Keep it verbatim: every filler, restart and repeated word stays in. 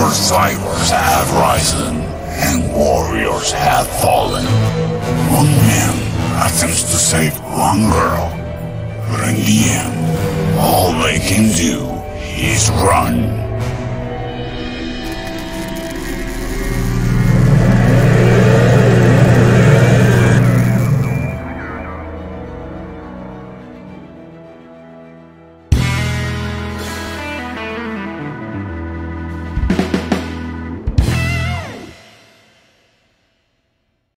Overthrowers have risen, and warriors have fallen. One man attempts to save one girl, but in the end, all they can do is run.